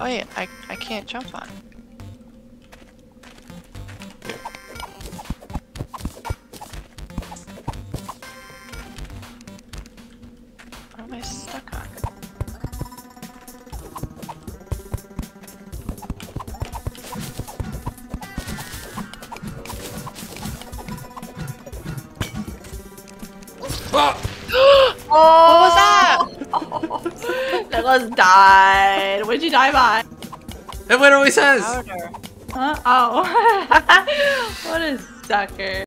Oh wait, I can't jump on. What am I stuck on? Oh! What was that? Nicholas died. What'd you die by? It literally says. Powder. Huh? Oh. What a sucker.